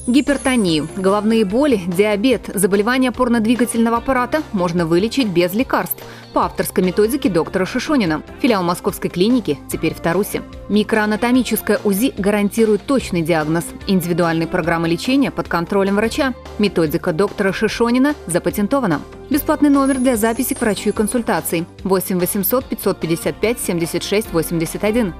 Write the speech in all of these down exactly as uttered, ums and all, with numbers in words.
Гипертонию, головные боли, диабет, заболевания опорно-двигательного аппарата можно вылечить без лекарств по авторской методике доктора Шишонина. Филиал Московской клиники теперь в Тарусе. Микроанатомическое УЗИ гарантирует точный диагноз. Индивидуальные программы лечения под контролем врача. Методика доктора Шишонина запатентована. Бесплатный номер для записи к врачу и консультаций восемь восемьсот пятьсот пятьдесят пять семьдесят шесть восемьдесят один.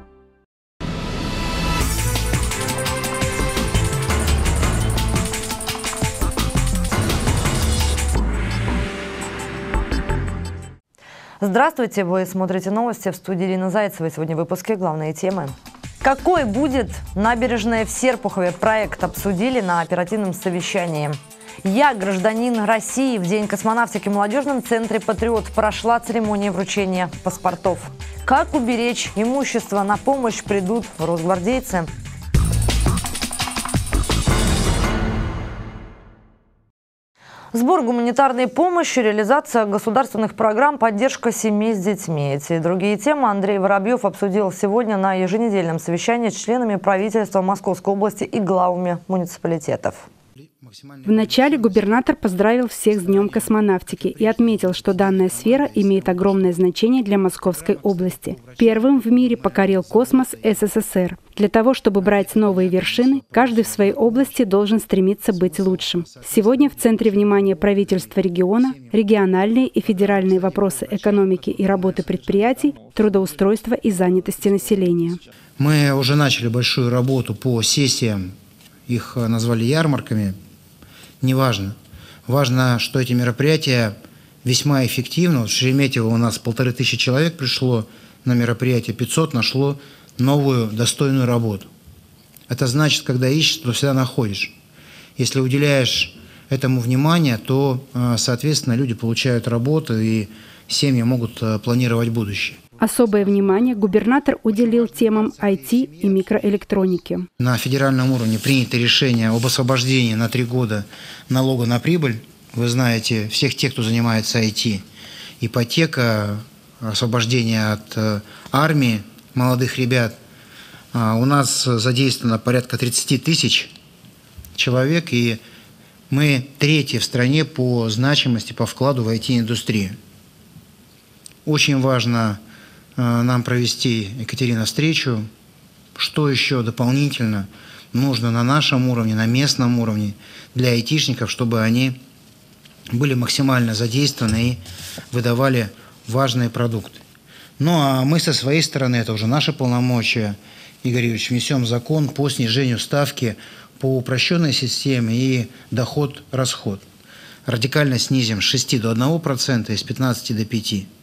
Здравствуйте, вы смотрите новости, в студии Ирина Зайцева. Сегодня в выпуске главные темы. Какой будет набережная в Серпухове? Проект обсудили на оперативном совещании. Я гражданин России. В День космонавтики в молодежном центре «Патриот» прошла церемония вручения паспортов. Как уберечь имущество? На помощь придут росгвардейцы. Сбор гуманитарной помощи, реализация государственных программ, поддержка семей с детьми. Эти и другие темы Андрей Воробьев обсудил сегодня на еженедельном совещании с членами правительства Московской области и главами муниципалитетов. Вначале губернатор поздравил всех с Днем космонавтики и отметил, что данная сфера имеет огромное значение для Московской области. Первым в мире покорил космос СССР. Для того, чтобы брать новые вершины, каждый в своей области должен стремиться быть лучшим. Сегодня в центре внимания правительства региона региональные и федеральные вопросы экономики и работы предприятий, трудоустройства и занятости населения. Мы уже начали большую работу по сессиям, их назвали ярмарками. Неважно. Важно, что эти мероприятия весьма эффективны. Вот в Шереметьево у нас полторы тысячи человек пришло на мероприятие, пятьсот нашло новую достойную работу. Это значит, когда ищешь, то всегда находишь. Если уделяешь этому внимание, то, соответственно, люди получают работу и семьи могут планировать будущее. Особое внимание губернатор уделил темам ай ти и микроэлектроники. На федеральном уровне принято решение об освобождении на три года налога на прибыль. Вы знаете, всех тех, кто занимается ай ти, ипотека, освобождение от армии молодых ребят. У нас задействовано порядка тридцати тысяч человек, и мы третьи в стране по значимости, по вкладу в ай ти-индустрию. Очень важно нам провести, Екатерина, встречу. Что еще дополнительно нужно на нашем уровне, на местном уровне для айтишников, чтобы они были максимально задействованы и выдавали важные продукты. Ну а мы со своей стороны, это уже наши полномочия, Игорь Юрьевич, внесем закон по снижению ставки по упрощенной системе и доход-расход. Радикально снизим с шести до одного процента и с пятнадцати до пяти процентов.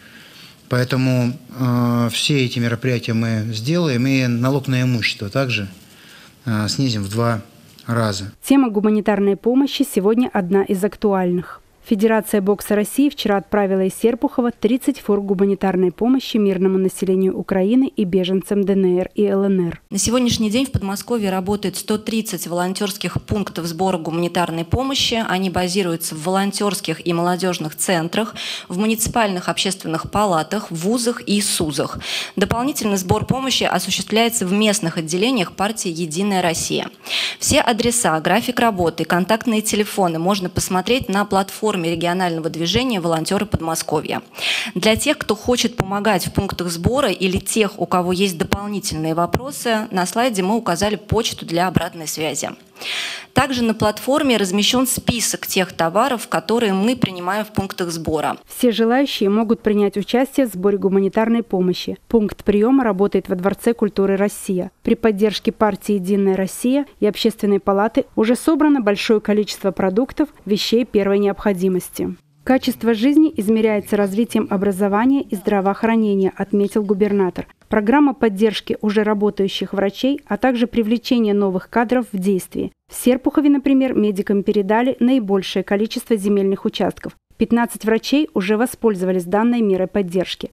Поэтому э, все эти мероприятия мы сделаем, и налог на имущество также э, снизим в два раза. Тема гуманитарной помощи сегодня одна из актуальных. Федерация бокса России вчера отправила из Серпухова тридцать фур гуманитарной помощи мирному населению Украины и беженцам дэ эн эр и эл эн эр. На сегодняшний день в Подмосковье работает сто тридцать волонтерских пунктов сбора гуманитарной помощи. Они базируются в волонтерских и молодежных центрах, в муниципальных общественных палатах, в вузах и СУЗах. Дополнительно сбор помощи осуществляется в местных отделениях партии «Единая Россия». Все адреса, график работы, контактные телефоны можно посмотреть на платформе регионального движения «Волонтеры Подмосковья». Для тех, кто хочет помогать в пунктах сбора или тех, у кого есть дополнительные вопросы, на слайде мы указали почту для обратной связи. Также на платформе размещен список тех товаров, которые мы принимаем в пунктах сбора. Все желающие могут принять участие в сборе гуманитарной помощи. Пункт приема работает во Дворце культуры «Россия». При поддержке партии «Единая Россия» и Общественной палаты уже собрано большое количество продуктов, вещей первой необходимости. Качество жизни измеряется развитием образования и здравоохранения, отметил губернатор. Программа поддержки уже работающих врачей, а также привлечение новых кадров в действии. В Серпухове, например, медикам передали наибольшее количество земельных участков. пятнадцать врачей уже воспользовались данной мерой поддержки.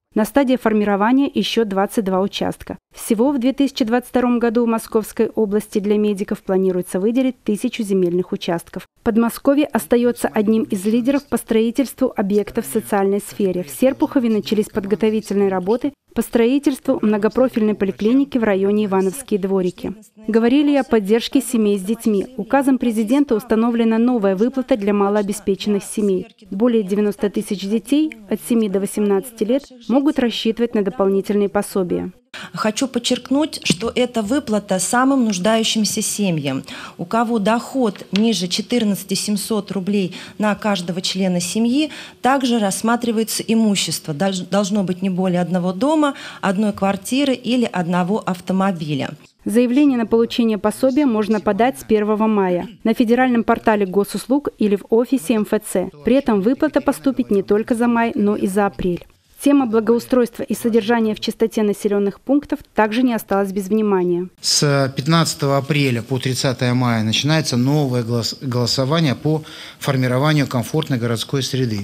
На стадии формирования еще двадцать два участка. Всего в две тысячи двадцать втором году в Московской области для медиков планируется выделить тысячу земельных участков. Подмосковье остается одним из лидеров по строительству объектов в социальной сфере. В Серпухове начались подготовительные работы по строительству многопрофильной поликлиники в районе Ивановские дворики. Говорили о поддержке семей с детьми. Указом президента установлена новая выплата для малообеспеченных семей. Более девяноста тысяч детей от семи до восемнадцати лет могут рассчитывать на дополнительные пособия. Хочу подчеркнуть, что это выплата самым нуждающимся семьям. У кого доход ниже четырнадцати тысяч семисот рублей на каждого члена семьи, также рассматривается имущество. Должно быть не более одного дома, одной квартиры или одного автомобиля. Заявление на получение пособия можно подать с первого мая на федеральном портале госуслуг или в офисе эм эф цэ. При этом выплата поступит не только за май, но и за апрель. Тема благоустройства и содержания в чистоте населенных пунктов также не осталась без внимания. С пятнадцатого апреля по тридцатое мая начинается новое голосование по формированию комфортной городской среды.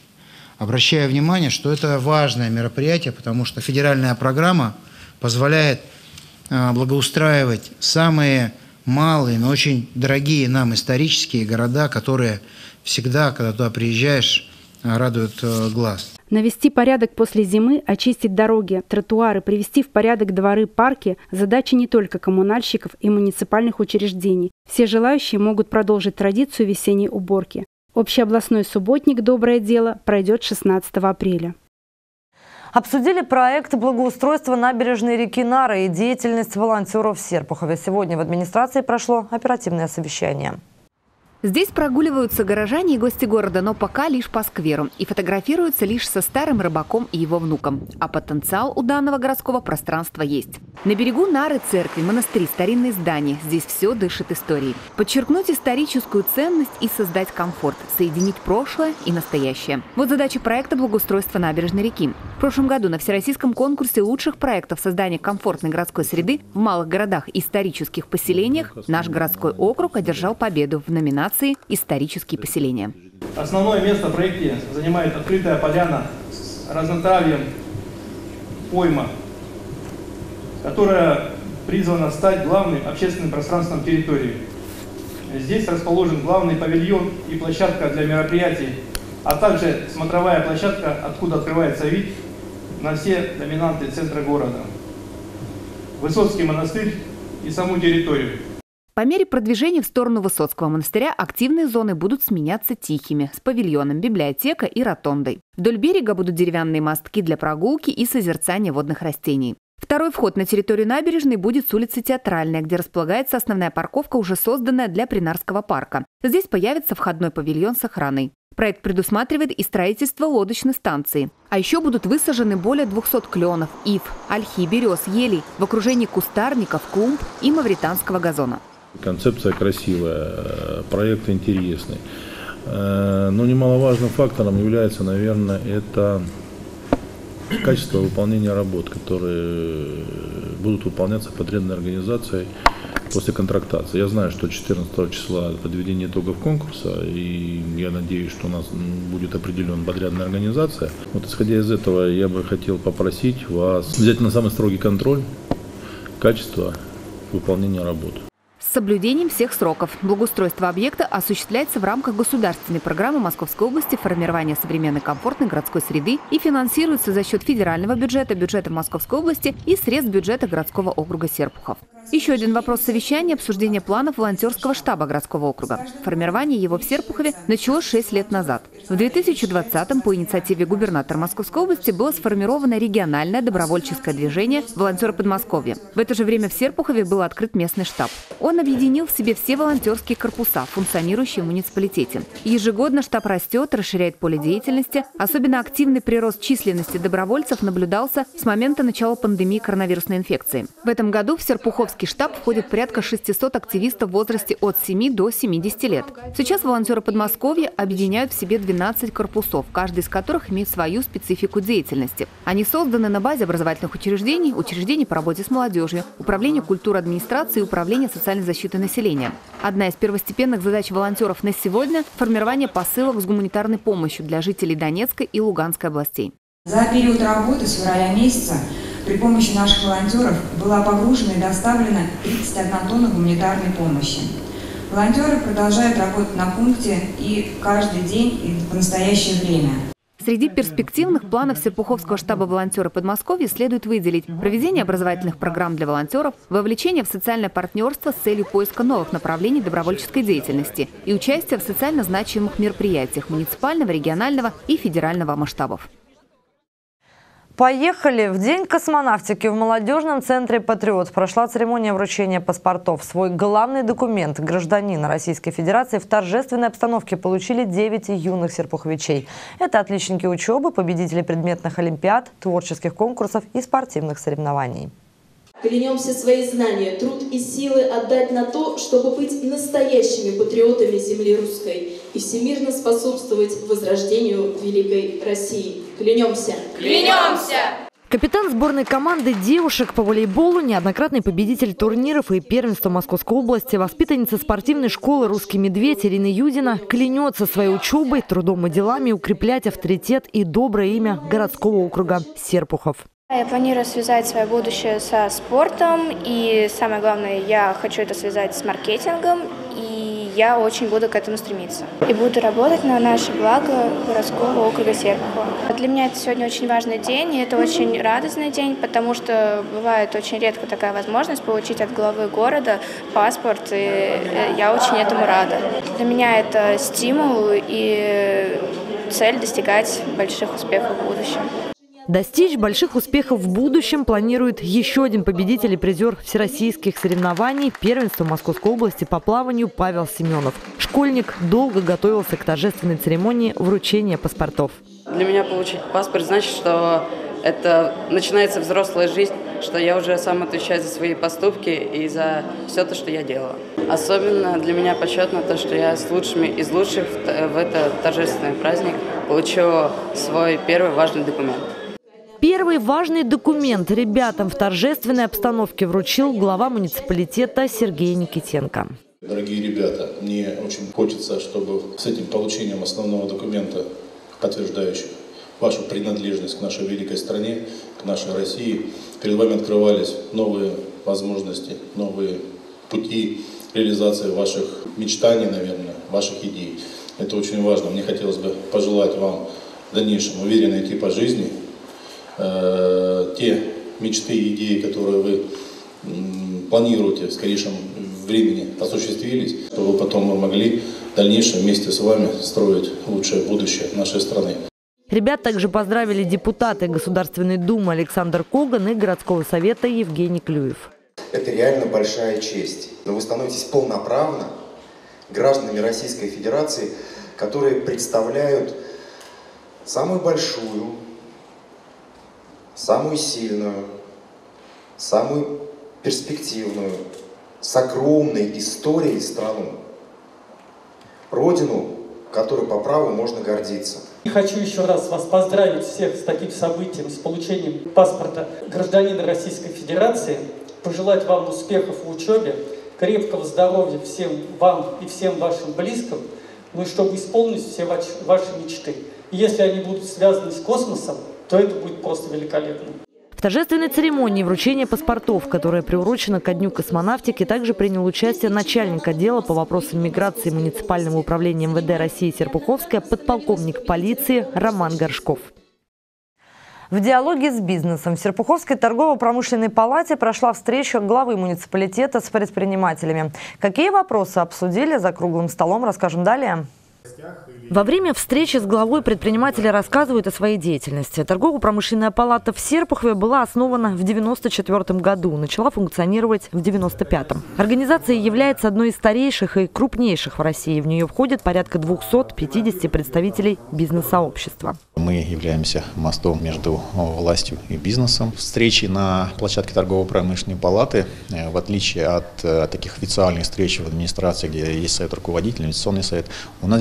Обращаю внимание, что это важное мероприятие, потому что федеральная программа позволяет благоустраивать самые малые, но очень дорогие нам исторические города, которые всегда, когда туда приезжаешь, радуют глаз. Навести порядок после зимы, очистить дороги, тротуары, привести в порядок дворы, парки – задача не только коммунальщиков и муниципальных учреждений. Все желающие могут продолжить традицию весенней уборки. Общеобластной субботник «Доброе дело» пройдет шестнадцатого апреля. Обсудили проект благоустройства набережной реки Нары и деятельность волонтеров в Серпухове. Сегодня в администрации прошло оперативное совещание. Здесь прогуливаются горожане и гости города, но пока лишь по скверу. И фотографируются лишь со старым рыбаком и его внуком. А потенциал у данного городского пространства есть. На берегу Нары церкви, монастыри, старинные здания. Здесь все дышит историей. Подчеркнуть историческую ценность и создать комфорт. Соединить прошлое и настоящее. Вот задача проекта благоустройства набережной реки. В прошлом году на всероссийском конкурсе лучших проектов создания комфортной городской среды в малых городах и исторических поселениях наш городской округ одержал победу в номинации «Исторические поселения». Основное место в проекте занимает открытая поляна с разнотравьем пойма, которая призвана стать главным общественным пространством территории. Здесь расположен главный павильон и площадка для мероприятий, а также смотровая площадка, откуда открывается вид на все доминанты центра города, Высоцкий монастырь и саму территорию. По мере продвижения в сторону Высоцкого монастыря активные зоны будут сменяться тихими, с павильоном, библиотека и ротондой. Вдоль берега будут деревянные мостки для прогулки и созерцания водных растений. Второй вход на территорию набережной будет с улицы Театральная, где располагается основная парковка, уже созданная для Принарского парка. Здесь появится входной павильон с охраной. Проект предусматривает и строительство лодочной станции. А еще будут высажены более двухсот кленов, ив, ольхи, берез, елей в окружении кустарников, клумб и мавританского газона. Концепция красивая, проект интересный. Но немаловажным фактором является, наверное, это качество выполнения работ, которые будут выполняться подрядной организацией после контрактации. Я знаю, что четырнадцатого числа подведение итогов конкурса, и я надеюсь, что у нас будет определена подрядная организация. Вот исходя из этого, я бы хотел попросить вас взять на самый строгий контроль качества выполнения работ. С соблюдением всех сроков. Благоустройство объекта осуществляется в рамках государственной программы Московской области формирования современной комфортной городской среды и финансируется за счет федерального бюджета, бюджета Московской области и средств бюджета городского округа Серпухов. Еще один вопрос совещания – обсуждение планов волонтерского штаба городского округа. Формирование его в Серпухове началось шесть лет назад. В две тысячи двадцатом по инициативе губернатора Московской области было сформировано региональное добровольческое движение «Волонтеры Подмосковья». В это же время в Серпухове был открыт местный штаб. Он объединил в себе все волонтерские корпуса, функционирующие в муниципалитете. Ежегодно штаб растет, расширяет поле деятельности. Особенно активный прирост численности добровольцев наблюдался с момента начала пандемии коронавирусной инфекции. В этом году в Серпуховский штаб входит порядка шестисот активистов в возрасте от семи до семидесяти лет. Сейчас волонтеры Подмосковья объединяют в себе двенадцать корпусов, каждый из которых имеет свою специфику деятельности. Они созданы на базе образовательных учреждений, учреждений по работе с молодежью, управления культуры администрации и управления социальной защиты населения. Одна из первостепенных задач волонтеров на сегодня – формирование посылок с гуманитарной помощью для жителей Донецкой и Луганской областей. За период работы с февраля месяца при помощи наших волонтеров была погружена и доставлена тридцать одна тонна гуманитарной помощи. Волонтеры продолжают работать на пункте и каждый день, и в настоящее время. Среди перспективных планов Серпуховского штаба волонтера Подмосковья следует выделить проведение образовательных программ для волонтеров, вовлечение в социальное партнерство с целью поиска новых направлений добровольческой деятельности и участие в социально значимых мероприятиях муниципального, регионального и федерального масштабов. Поехали! В День космонавтики в молодежном центре «Патриот» прошла церемония вручения паспортов. Свой главный документ гражданина Российской Федерации в торжественной обстановке получили девять юных серпуховичей. Это отличники учебы, победители предметных олимпиад, творческих конкурсов и спортивных соревнований. Клянемся свои знания, труд и силы отдать на то, чтобы быть настоящими патриотами земли русской и всемирно способствовать возрождению великой России. Клянемся! Клянемся! Капитан сборной команды девушек по волейболу, неоднократный победитель турниров и первенства Московской области, воспитанница спортивной школы «Русский медведь» Ирина Юдина клянется своей учебой, трудом и делами укреплять авторитет и доброе имя городского округа Серпухов. Я планирую связать свое будущее со спортом, и самое главное, я хочу это связать с маркетингом, и я очень буду к этому стремиться. И буду работать на наше благо городского округа Серпухова. Для меня это сегодня очень важный день, и это очень радостный день, потому что бывает очень редко такая возможность получить от главы города паспорт, и я очень этому рада. Для меня это стимул и цель достигать больших успехов в будущем. Достичь больших успехов в будущем планирует еще один победитель и призер всероссийских соревнований первенства Московской области по плаванию Павел Семенов. Школьник долго готовился к торжественной церемонии вручения паспортов. Для меня получить паспорт значит, что это начинается взрослая жизнь, что я уже сам отвечаю за свои поступки и за все то, что я делаю. Особенно для меня почетно то, что я с лучшими из лучших в этот торжественный праздник получу свой первый важный документ. Первый важный документ ребятам в торжественной обстановке вручил глава муниципалитета Сергей Никитенко. Дорогие ребята, мне очень хочется, чтобы с этим получением основного документа, подтверждающего вашу принадлежность к нашей великой стране, к нашей России, перед вами открывались новые возможности, новые пути реализации ваших мечтаний, наверное, ваших идей. Это очень важно. Мне хотелось бы пожелать вам в дальнейшем уверенно идти по жизни. Те мечты и идеи, которые вы планируете в скорейшем времени, осуществились, чтобы потом мы могли в дальнейшем вместе с вами строить лучшее будущее нашей страны. Ребят также поздравили депутаты Государственной Думы Александр Коган и городского совета Евгений Клюев. Это реально большая честь. Но вы становитесь полноправно гражданами Российской Федерации, которые представляют самую большую, самую сильную, самую перспективную, с огромной историей страну. Родину, которой по праву можно гордиться. И хочу еще раз вас поздравить всех с таким событием, с получением паспорта гражданина Российской Федерации, пожелать вам успехов в учебе, крепкого здоровья всем вам и всем вашим близким, ну и чтобы исполнить все ваши мечты. И если они будут связаны с космосом, то это будет просто великолепно. В торжественной церемонии вручения паспортов, которая приурочена ко Дню космонавтики, также принял участие начальник отдела по вопросам миграции муниципального управления эм вэ дэ России Серпуховская, подполковник полиции Роман Горшков. В диалоге с бизнесом в Серпуховской торгово-промышленной палате прошла встреча главы муниципалитета с предпринимателями. Какие вопросы обсудили за круглым столом, расскажем далее. Во время встречи с главой предприниматели рассказывают о своей деятельности. Торгово-промышленная палата в Серпухове была основана в девяносто четвёртом году, начала функционировать в девяносто пятом. Организация является одной из старейших и крупнейших в России. В нее входит порядка двухсот пятидесяти представителей бизнес-сообщества. Мы являемся мостом между властью и бизнесом. Встречи на площадке торгово-промышленной палаты, в отличие от таких официальных встреч в администрации, где есть совет руководителей, инвестиционный совет, у нас здесь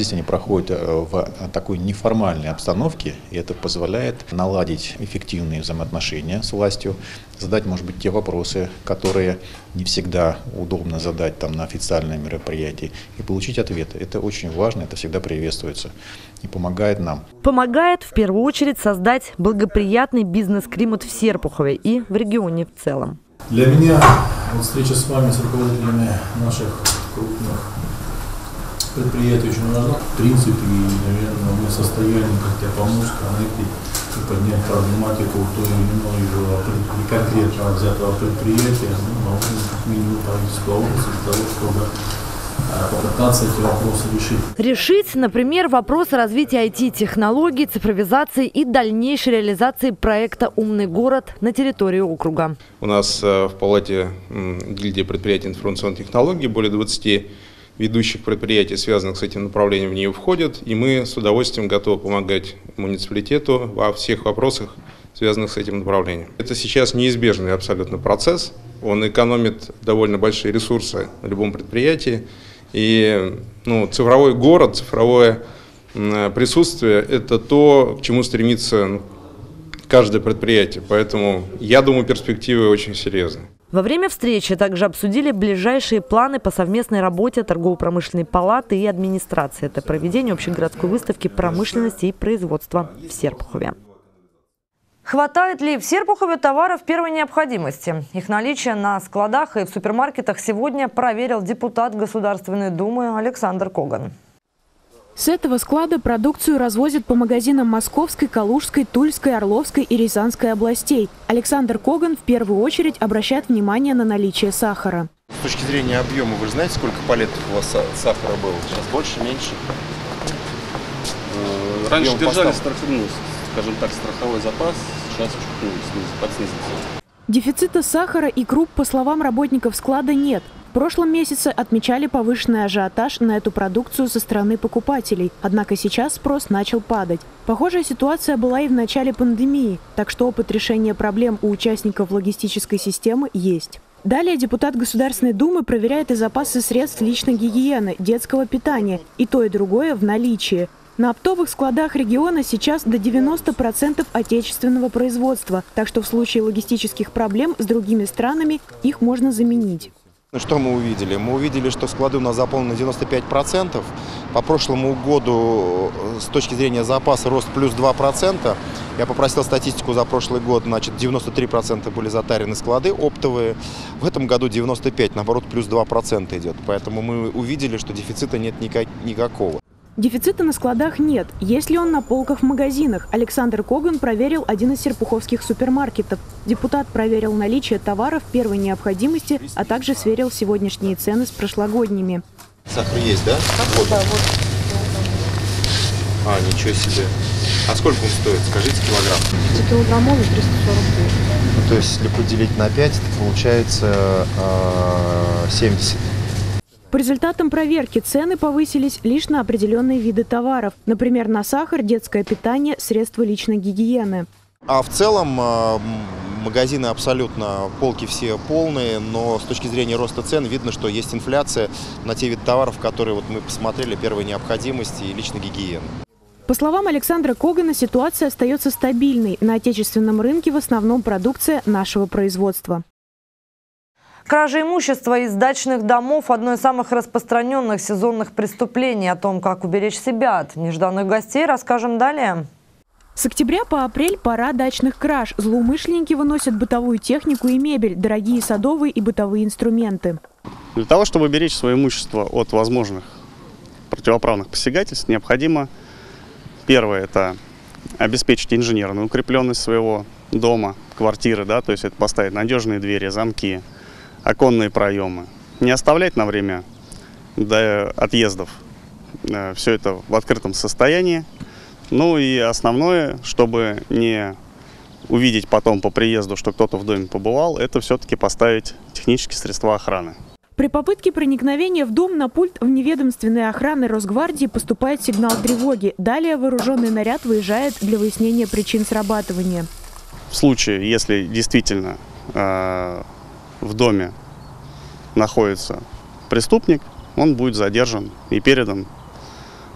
вместе они проходят в такой неформальной обстановке, и это позволяет наладить эффективные взаимоотношения с властью, задать, может быть, те вопросы, которые не всегда удобно задать там, на официальном мероприятии, и получить ответы. Это очень важно, это всегда приветствуется и помогает нам. Помогает в первую очередь создать благоприятный бизнес-климат в Серпухове и в регионе в целом. Для меня вот встреча с вами, с руководителями наших крупных предприятий очень важна. В принципе, и, наверное, мы в состоянии как-то помочь, коннектить и поднять проблематику той или иного конкретно взятого предприятия, ну, как минимум правительства области, для того, чтобы попытаться эти вопросы решить. Решить, например, вопрос развития ай ти-технологий, цифровизации и дальнейшей реализации проекта «Умный город» на территории округа. У нас в палате гильдии предприятий информационных технологий более двадцати ведущих предприятий, связанных с этим направлением, в нее входят, и мы с удовольствием готовы помогать муниципалитету во всех вопросах, связанных с этим направлением. Это сейчас неизбежный абсолютно процесс, он экономит довольно большие ресурсы на любом предприятии, и ну, цифровой город, цифровое присутствие – это то, к чему стремится ну, каждое предприятие, поэтому я думаю, перспективы очень серьезные. Во время встречи также обсудили ближайшие планы по совместной работе торгово-промышленной палаты и администрации. Это проведение общегородской выставки промышленности и производства в Серпухове. Хватает ли в Серпухове товаров первой необходимости? Их наличие на складах и в супермаркетах сегодня проверил депутат Государственной Думы Александр Коган. С этого склада продукцию развозят по магазинам Московской, Калужской, Тульской, Орловской и Рязанской областей. Александр Коган в первую очередь обращает внимание на наличие сахара. С точки зрения объема, вы же знаете, сколько палетов у вас сахара было? Сейчас больше, меньше? Раньше держали, ну, скажем так, страховой запас, сейчас чуть ну, подснизился. Дефицита сахара и круп, по словам работников склада, нет. В прошлом месяце отмечали повышенный ажиотаж на эту продукцию со стороны покупателей. Однако сейчас спрос начал падать. Похожая ситуация была и в начале пандемии, так что опыт решения проблем у участников логистической системы есть. Далее депутат Государственной Думы проверяет и запасы средств личной гигиены, детского питания. И то, и другое в наличии. На оптовых складах региона сейчас до девяноста процентов отечественного производства, так что в случае логистических проблем с другими странами их можно заменить. Что мы увидели? Мы увидели, что склады у нас заполнены на девяносто пять процентов. По прошлому году с точки зрения запаса рост плюс два процента. Я попросил статистику за прошлый год, значит, девяносто три процента были затарены склады оптовые. В этом году девяносто пять процентов, наоборот, плюс два процента идет. Поэтому мы увидели, что дефицита нет никакого. Дефицита на складах нет. Есть ли он на полках в магазинах? Александр Коган проверил один из серпуховских супермаркетов. Депутат проверил наличие товаров первой необходимости, а также сверил сегодняшние цены с прошлогодними. Сахар есть, да? Вот. Да, вот. А, ничего себе. А сколько он стоит? Скажите, килограмм. пятикилограммовый триста сорок рублей. Ну, то есть, если поделить на пять, это получается э, семьдесят. По результатам проверки цены повысились лишь на определенные виды товаров. Например, на сахар, детское питание, средства личной гигиены. А в целом магазины абсолютно, полки все полные, но с точки зрения роста цен видно, что есть инфляция на те виды товаров, которые вот мы посмотрели, первой необходимости и личной гигиены. По словам Александра Когана, ситуация остается стабильной. На отечественном рынке в основном продукция нашего производства. Кража имущества из дачных домов – одно из самых распространенных сезонных преступлений. О том, как уберечь себя от нежданных гостей, расскажем далее. С октября по апрель пора дачных краж. Злоумышленники выносят бытовую технику и мебель, дорогие садовые и бытовые инструменты. Для того, чтобы беречь свое имущество от возможных противоправных посягательств, необходимо, первое, это обеспечить инженерную укрепленность своего дома, квартиры, да, то есть это поставить надежные двери, замки, оконные проемы. Не оставлять на время до отъездов э, все это в открытом состоянии. Ну и основное, чтобы не увидеть потом по приезду, что кто-то в доме побывал, это все-таки поставить технические средства охраны. При попытке проникновения в дом на пульт вневедомственной охраны Росгвардии поступает сигнал тревоги. Далее вооруженный наряд выезжает для выяснения причин срабатывания. В случае, если действительно э, в доме находится преступник, он будет задержан и передан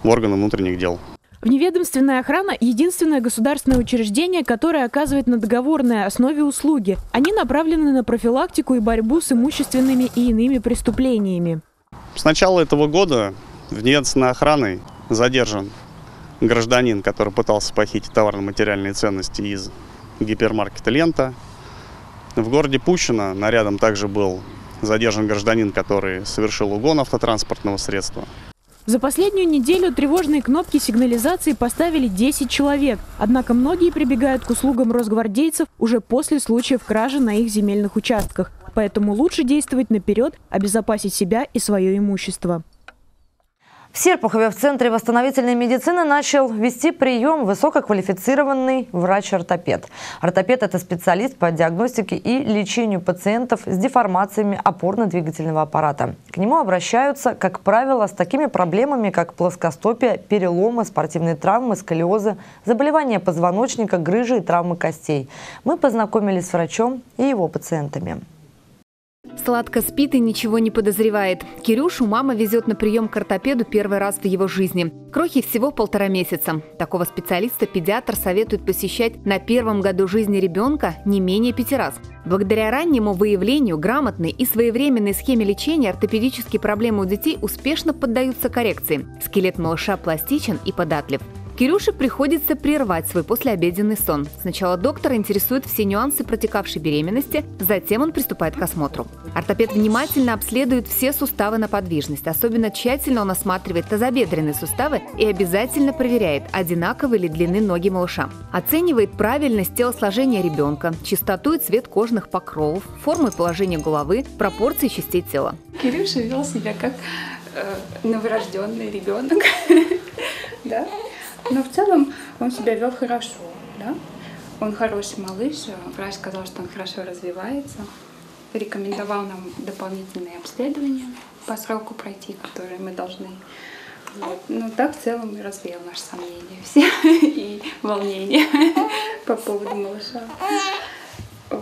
в органы внутренних дел. Вневедомственная охрана – единственное государственное учреждение, которое оказывает на договорной основе услуги. Они направлены на профилактику и борьбу с имущественными и иными преступлениями. С начала этого года вневедомственной охраной задержан гражданин, который пытался похитить товарно-материальные ценности из гипермаркета «Лента». В городе Пущино нарядом также был задержан гражданин, который совершил угон автотранспортного средства. За последнюю неделю тревожные кнопки сигнализации поставили десять человек. Однако многие прибегают к услугам росгвардейцев уже после случаев кражи на их земельных участках. Поэтому лучше действовать наперед, обезопасить себя и свое имущество. В Серпухове в Центре восстановительной медицины начал вести прием высококвалифицированный врач-ортопед. Ортопед – это специалист по диагностике и лечению пациентов с деформациями опорно-двигательного аппарата. К нему обращаются, как правило, с такими проблемами, как плоскостопие, переломы, спортивные травмы, сколиозы, заболевания позвоночника, грыжи и травмы костей. Мы познакомились с врачом и его пациентами. Сладко спит и ничего не подозревает. Кирюшу мама везет на прием к ортопеду первый раз в его жизни. Крохе всего полтора месяца. Такого специалиста педиатр советует посещать на первом году жизни ребенка не менее пяти раз. Благодаря раннему выявлению, грамотной и своевременной схеме лечения ортопедические проблемы у детей успешно поддаются коррекции. Скелет малыша пластичен и податлив. Кирюше приходится прервать свой послеобеденный сон. Сначала доктора интересуют все нюансы протекавшей беременности, затем он приступает к осмотру. Ортопед внимательно обследует все суставы на подвижность. Особенно тщательно он осматривает тазобедренные суставы и обязательно проверяет, одинаковой ли длины ноги малыша. Оценивает правильность телосложения ребенка, чистоту и цвет кожных покровов, форму и положение головы, пропорции частей тела. Кирюша вел себя как э, новорожденный ребенок. Да? Но в целом он себя вел хорошо, да? Он хороший малыш, врач сказал, что он хорошо развивается, рекомендовал нам дополнительные обследования по сроку пройти, которые мы должны. Вот. Ну так в целом и развеял наши сомнения все и волнения по поводу малыша. Вот.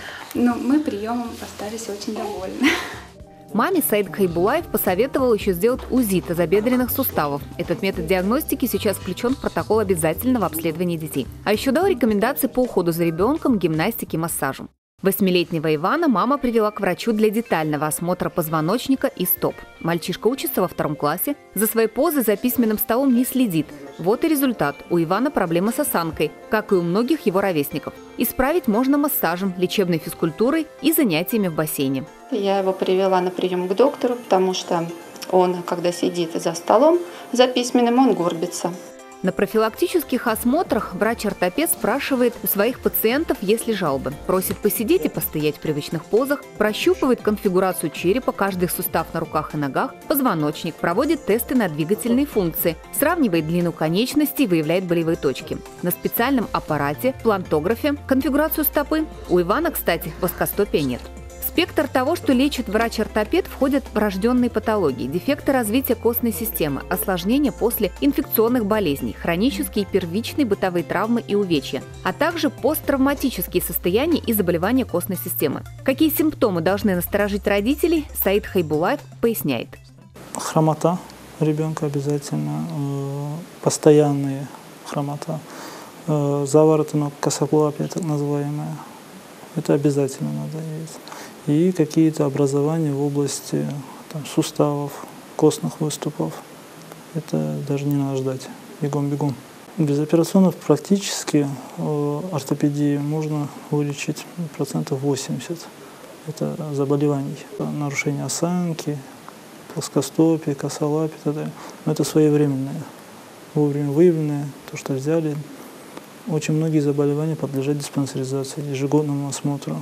Но мы приемом остались очень довольны. Маме Саид Хайбулаев посоветовал еще сделать УЗИ тазобедренных суставов. Этот метод диагностики сейчас включен в протокол обязательного обследования детей. А еще дал рекомендации по уходу за ребенком, гимнастике, массажу. Восьмилетнего Ивана мама привела к врачу для детального осмотра позвоночника и стоп. Мальчишка учится во втором классе, за своей позой за письменным столом не следит. Вот и результат. У Ивана проблемы с осанкой, как и у многих его ровесников. Исправить можно массажем, лечебной физкультурой и занятиями в бассейне. Я его привела на прием к доктору, потому что он, когда сидит за столом, за письменным, он горбится. На профилактических осмотрах врач-ортопед спрашивает у своих пациентов, есть ли жалобы. Просит посидеть и постоять в привычных позах, прощупывает конфигурацию черепа, каждый сустав на руках и ногах, позвоночник, проводит тесты на двигательные функции, сравнивает длину конечностей, выявляет болевые точки. На специальном аппарате, плантографе, конфигурацию стопы. У Ивана, кстати, плоскостопия нет. В спектр того, что лечит врач-ортопед, входят врожденные патологии, дефекты развития костной системы, осложнения после инфекционных болезней, хронические и первичные бытовые травмы и увечья, а также посттравматические состояния и заболевания костной системы. Какие симптомы должны насторожить родителей, Саид Хайбулаев поясняет. Хромота ребенка обязательно, постоянные хромота, завороты ног, косоглапие так называемое. Это обязательно надо есть. И какие-то образования в области там, суставов, костных выступов. Это даже не надо ждать. Бегом-бегом. Безоперационно практически э, ортопедии можно вылечить процентов восемьдесят. Это заболеваний. Нарушение осанки, плоскостопие, косолапие и так далее. Но это своевременное, вовремя выявленное, то, что взяли. Очень многие заболевания подлежат диспансеризации, ежегодному осмотру.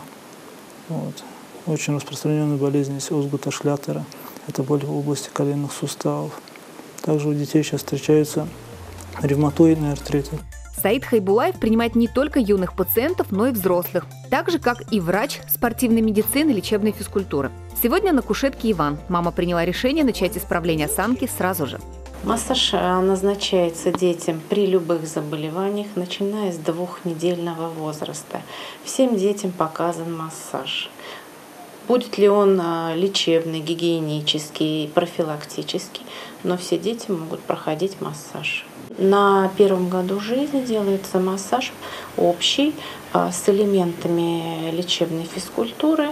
Вот. Очень распространенная болезнь есть Озгута Шлятера. Это боль в области коленных суставов. Также у детей сейчас встречаются ревматоидные артриты. Саид Хайбулаев принимает не только юных пациентов, но и взрослых. Так же, как и врач спортивной медицины и лечебной физкультуры. Сегодня на кушетке Иван. Мама приняла решение начать исправление осанки сразу же. Массаж назначается детям при любых заболеваниях, начиная с двухнедельного возраста. Всем детям показан массаж. Будет ли он лечебный, гигиенический, профилактический, но все дети могут проходить массаж. На первом году жизни делается массаж общий с элементами лечебной физкультуры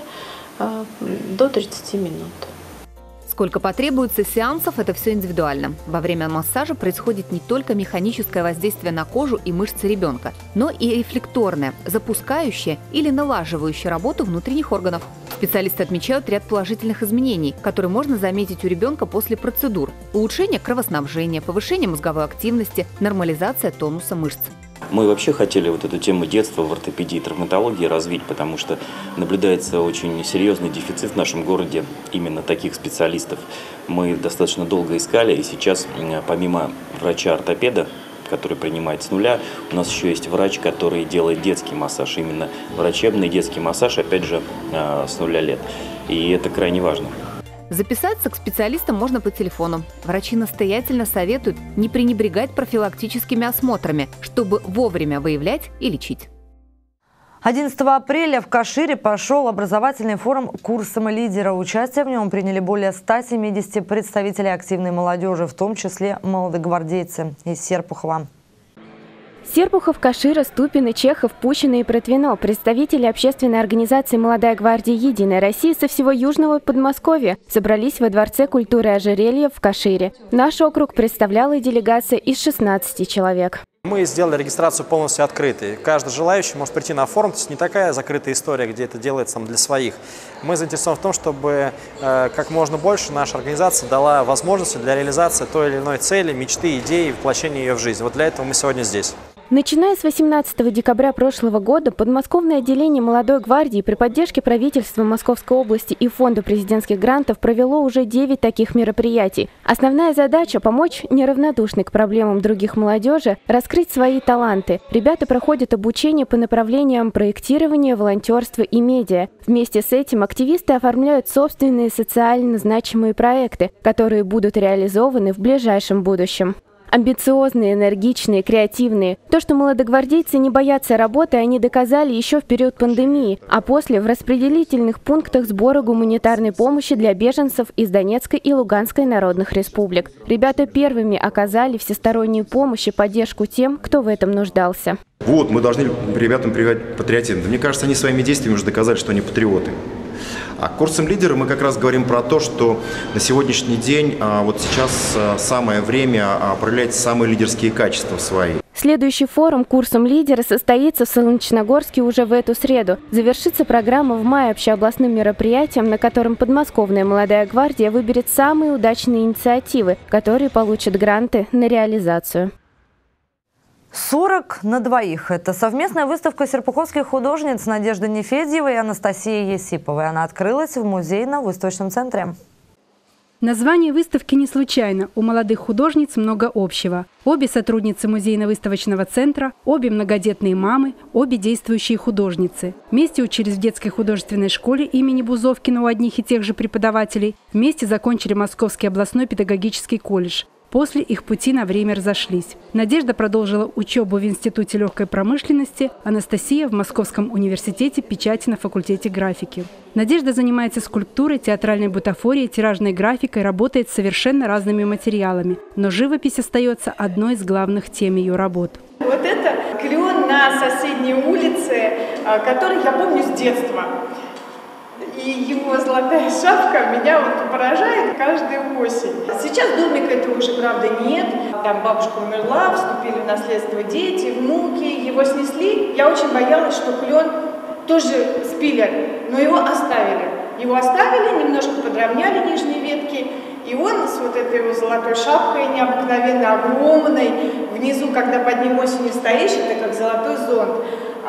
до тридцати минут. Сколько потребуется сеансов, это все индивидуально. Во время массажа происходит не только механическое воздействие на кожу и мышцы ребенка, но и рефлекторное, запускающее или налаживающее работу внутренних органов. Специалисты отмечают ряд положительных изменений, которые можно заметить у ребенка после процедур. Улучшение кровоснабжения, повышение мозговой активности, нормализация тонуса мышц. Мы вообще хотели вот эту тему детства в ортопедии и травматологии развить, потому что наблюдается очень серьезный дефицит в нашем городе именно таких специалистов. Мы достаточно долго искали, и сейчас помимо врача-ортопеда, который принимает с нуля, у нас еще есть врач, который делает детский массаж, именно врачебный детский массаж, опять же, с нуля лет. И это крайне важно. Записаться к специалистам можно по телефону. Врачи настоятельно советуют не пренебрегать профилактическими осмотрами, чтобы вовремя выявлять и лечить. одиннадцатого апреля в Кашире прошел образовательный форум «Курсом лидера». Участие в нем приняли более ста семидесяти представителей активной молодежи, в том числе молодогвардейцы из Серпухова. Серпухов, Кашира, Ступино, Чехов, Пущино и Протвино – представители общественной организации «Молодая гвардия Единой России» со всего Южного Подмосковья собрались во Дворце культуры Ожерелья в Кашире. Наш округ представляла делегация из шестнадцати человек. Мы сделали регистрацию полностью открытой. Каждый желающий может прийти на форум, то есть не такая закрытая история, где это делается там, для своих. Мы заинтересованы в том, чтобы э, как можно больше наша организация дала возможности для реализации той или иной цели, мечты, идеи, воплощения ее в жизнь. Вот для этого мы сегодня здесь. Начиная с восемнадцатого декабря прошлого года подмосковное отделение «Молодой гвардии» при поддержке правительства Московской области и Фонда президентских грантов провело уже девять таких мероприятий. Основная задача – помочь неравнодушной к проблемам других молодежи раскрыть свои таланты. Ребята проходят обучение по направлениям проектирования, волонтерства и медиа. Вместе с этим активисты оформляют собственные социально значимые проекты, которые будут реализованы в ближайшем будущем. Амбициозные, энергичные, креативные. То, что молодогвардейцы не боятся работы, они доказали еще в период пандемии, а после в распределительных пунктах сбора гуманитарной помощи для беженцев из Донецкой и Луганской народных республик. Ребята первыми оказали всестороннюю помощь и поддержку тем, кто в этом нуждался. Вот, мы должны ребятам прививать патриотизм. Мне кажется, они своими действиями уже доказали, что они патриоты. А курсом лидера мы как раз говорим про то, что на сегодняшний день, вот сейчас самое время проявлять самые лидерские качества свои. Следующий форум «Курсом лидера» состоится в Солнечногорске уже в эту среду. Завершится программа в мае общеобластным мероприятием, на котором подмосковная «Молодая гвардия» выберет самые удачные инициативы, которые получат гранты на реализацию. сорок на двоих. Это совместная выставка серпуховских художниц Надежды Нефедьевой и Анастасии Есиповой. Она открылась в музейно-выставочном центре. Название выставки не случайно. У молодых художниц много общего. Обе сотрудницы музейно-выставочного центра, обе многодетные мамы, обе действующие художницы. Вместе учились в детской художественной школе имени Бузовкина у одних и тех же преподавателей. Вместе закончили Московский областной педагогический колледж. После их пути на время разошлись. Надежда продолжила учебу в Институте легкой промышленности, Анастасия в Московском университете печати на факультете графики. Надежда занимается скульптурой, театральной бутафорией, тиражной графикой, работает с совершенно разными материалами. Но живопись остается одной из главных тем ее работ. Вот это клен на соседней улице, который я помню с детства. И его золотая шапка меня вот поражает каждую осень. Сейчас домика этого уже, правда, нет. Там бабушка умерла, вступили в наследство дети, внуки. Его снесли. Я очень боялась, что клен тоже спилят, но его оставили. Его оставили, немножко подровняли нижние ветки. И он с вот этой вот золотой шапкой необыкновенно огромной. Внизу, когда под ним осенью стоишь, это как золотой зонт.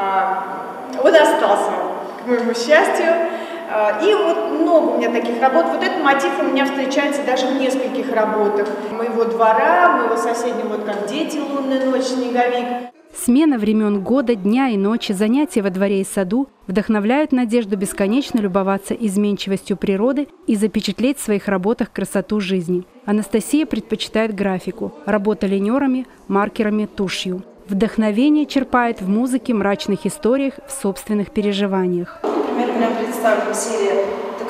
Он остался, к моему счастью. И вот много у меня таких работ. Вот этот мотив у меня встречается даже в нескольких работах. Моего двора, моего соседнего, вот как дети, лунная ночь, снеговик. Смена времен года, дня и ночи, занятия во дворе и саду вдохновляют Надежду бесконечно любоваться изменчивостью природы и запечатлеть в своих работах красоту жизни. Анастасия предпочитает графику, работа линерами, маркерами, тушью. Вдохновение черпает в музыке, мрачных историях, в собственных переживаниях. Например, у меня представлена серия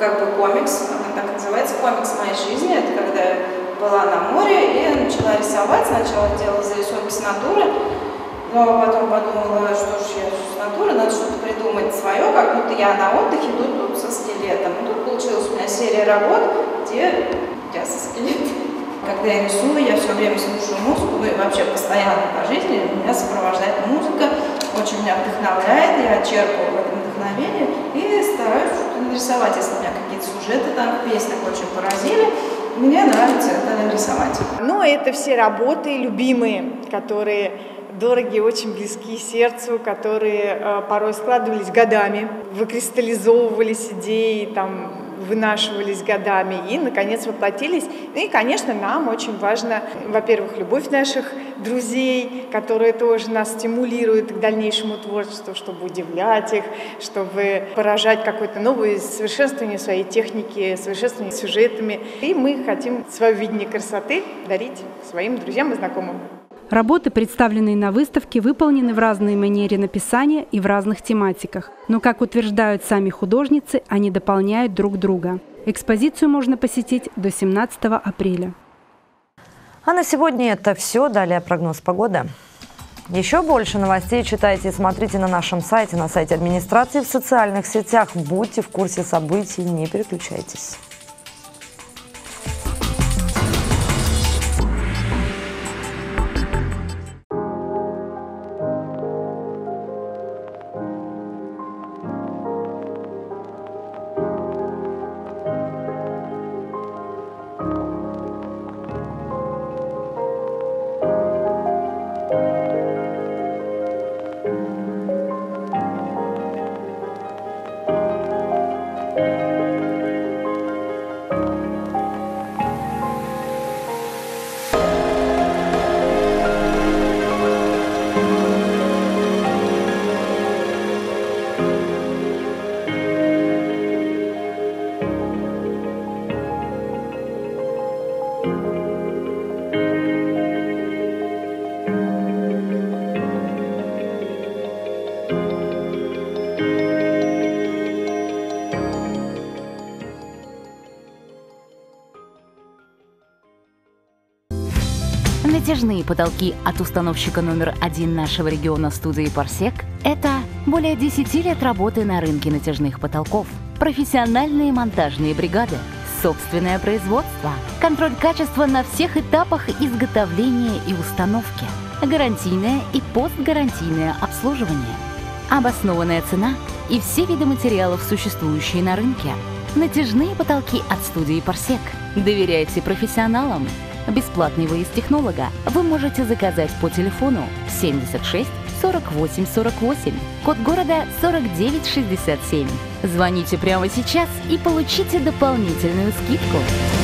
как бы комикс, он так называется, комикс моей жизни. Это когда я была на море и начала рисовать. Сначала делала зарисовки с натуры, но потом подумала, что ж я с натуры, надо что-то придумать свое, как будто я на отдыхе тут, тут со скелетом. И тут получилась у меня серия работ, где я со скелетом. Когда я рисую, я все время слушаю музыку, ну и вообще постоянно по жизни меня сопровождает музыка, очень меня вдохновляет, я черпаю в этом вдохновение и стараюсь что-то нарисовать, если меня какие-то сюжеты там в песнях очень поразили. Мне нравится это рисовать. Ну, это все работы любимые, которые дорогие, очень близки сердцу, которые э, порой складывались годами, выкристаллизовывались идеи, там, вынашивались годами и, наконец, воплотились. И, конечно, нам очень важно, во-первых, любовь наших друзей, которые тоже нас стимулируют к дальнейшему творчеству, чтобы удивлять их, чтобы поражать какое-то новое совершенствование своей техники, совершенствование сюжетами. И мы хотим свое видение красоты дарить своим друзьям и знакомым. Работы, представленные на выставке, выполнены в разной манере написания и в разных тематиках. Но, как утверждают сами художницы, они дополняют друг друга. Экспозицию можно посетить до семнадцатого апреля. А на сегодня это все. Далее прогноз погоды. Еще больше новостей читайте и смотрите на нашем сайте, на сайте администрации, в социальных сетях. Будьте в курсе событий, не переключайтесь. Натяжные потолки от установщика номер один нашего региона студии «Парсек» — это более десяти лет работы на рынке натяжных потолков, профессиональные монтажные бригады, собственное производство, контроль качества на всех этапах изготовления и установки, гарантийное и постгарантийное обслуживание, обоснованная цена и все виды материалов, существующие на рынке. Натяжные потолки от студии «Парсек». Доверяйте профессионалам. Бесплатный выезд технолога вы можете заказать по телефону семьдесят шесть сорок восемь сорок восемь, код города сорок девять шестьдесят семь. Звоните прямо сейчас и получите дополнительную скидку.